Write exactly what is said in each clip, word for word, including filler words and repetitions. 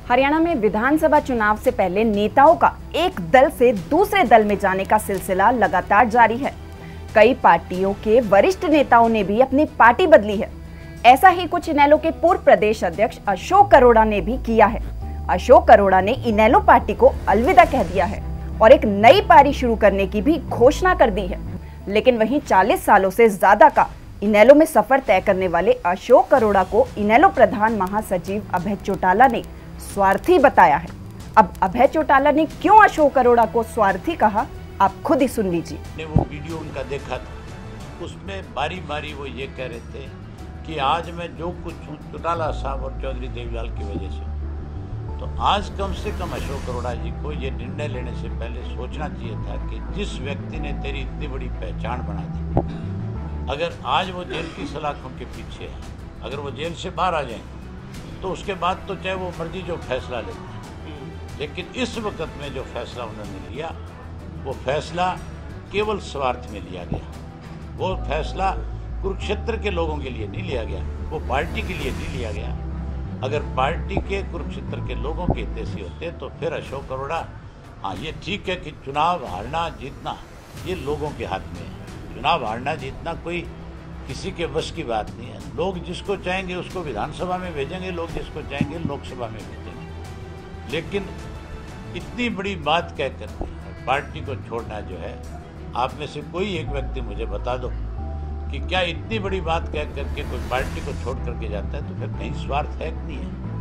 हरियाणा में विधानसभा चुनाव से पहले नेताओं का एक दल से दूसरे दल में जाने का सिलसिला लगातार जारी है। कई पार्टियों के वरिष्ठ नेताओं ने भी अपनी पार्टी बदली है। ऐसा ही कुछ इनेलो के पूर्व प्रदेश अध्यक्ष अशोक अरोड़ा ने भी किया है। अशोक अरोड़ा ने इनेलो पार्टी को अलविदा कह दिया है और एक नई पारी शुरू करने की भी घोषणा कर दी है। लेकिन वहीं चालीस सालों से ज्यादा का इनेलो में सफर तय करने वाले अशोक अरोड़ा को इनेलो प्रधान महासचिव अभय चौटाला ने स्वार्थी बताया है। अब अभय चौटाला ने क्यों अशोक अरोड़ा को स्वार्थी कहा, आप खुद ही सुन लीजिए। ने वो वीडियो उनका देखा था, उसमें बारी बारी वो ये कह रहे थे कि आज मैं जो कुछ हूँ चौटाला साहब और चौधरी देवीलाल की वजह से। तो आज कम से कम अशोक अरोड़ा जी को ये निर्णय लेने से पहले सोचना चाहिए था कि जिस व्यक्ति ने तेरी इतनी बड़ी पहचान बना दी, अगर आज वो जेल की सलाखों के पीछे है, अगर वो जेल से बाहर आ जाएंगे तो उसके बाद तो चाहे वो मर्जी जो फैसला लेते हैं, लेकिन इस वक्त में जो फैसला उन्होंने लिया वो फैसला केवल स्वार्थ में लिया गया। वो फैसला कुरुक्षेत्र के लोगों के लिए नहीं लिया गया, वो पार्टी के लिए नहीं लिया गया। अगर पार्टी के कुरुक्षेत्र के लोगों के हित से होते तो फिर अशोक अरोड़ा, हाँ ये ठीक है कि चुनाव हारना जीतना ये लोगों के हाथ में है। चुनाव हारना जीतना कोई किसी के बस की बात नहीं है। लोग जिसको चाहेंगे उसको विधानसभा में भेजेंगे, लोग जिसको चाहेंगे लोकसभा में भेजेंगे। लेकिन इतनी बड़ी बात कहकर पार्टी को छोड़ना जो है, आप में से कोई एक व्यक्ति मुझे बता दो कि क्या इतनी बड़ी बात कह करके कोई पार्टी को छोड़ करके जाता है तो फिर कहीं स्वार्थ है कि नहीं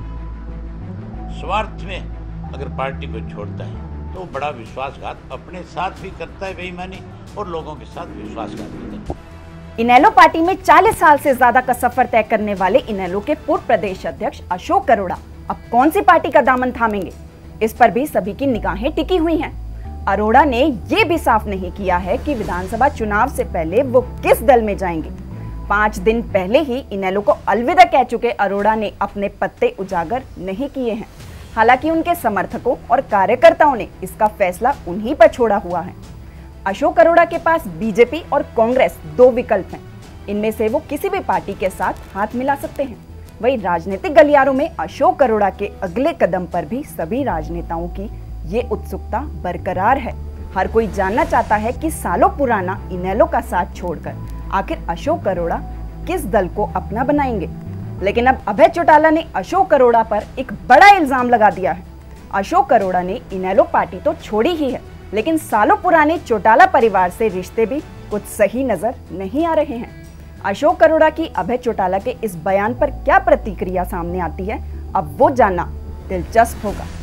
है। स्वार्थ में अगर पार्टी को छोड़ता है तो बड़ा विश्वासघात अपने साथ भी करता है, बेईमानी, और लोगों के साथ विश्वासघात भी करता है। इनेलो पार्टी में चालीस साल से ज्यादा का सफर तय करने वाले इनेलो के पूर्व प्रदेश अध्यक्ष अशोक अरोड़ा अब कौन सी पार्टी का दामन थामेंगे, इस पर भी सभी की निगाहें टिकी हुई हैं। अरोड़ा ने ये भी साफ नहीं किया है कि विधानसभा चुनाव से पहले वो किस दल में जाएंगे। पांच दिन पहले ही इनेलो को अलविदा कह चुके अरोड़ा ने अपने पत्ते उजागर नहीं किए हैं। हालांकि उनके समर्थकों और कार्यकर्ताओं ने इसका फैसला उन्हीं पर छोड़ा हुआ है। अशोक अरोड़ा के पास बीजेपी और कांग्रेस दो विकल्प हैं। इनमें से वो किसी भी पार्टी के साथ हाथ मिला सकते हैं। वहीं राजनीतिक गलियारों में अशोक अरोड़ा के अगले कदम पर भी सभी राजनेताओं की ये उत्सुकता बरकरार है। हर कोई जानना चाहता है कि सालों पुराना इनेलो का साथ छोड़कर आखिर अशोक अरोड़ा किस दल को अपना बनाएंगे। लेकिन अब अभय चौटाला ने अशोक अरोड़ा पर एक बड़ा इल्जाम लगा दिया है। अशोक अरोड़ा ने इनेलो पार्टी तो छोड़ी ही है, लेकिन सालों पुराने चौटाला परिवार से रिश्ते भी कुछ सही नजर नहीं आ रहे हैं। अशोक अरोड़ा की अभय चौटाला के इस बयान पर क्या प्रतिक्रिया सामने आती है, अब वो जानना दिलचस्प होगा।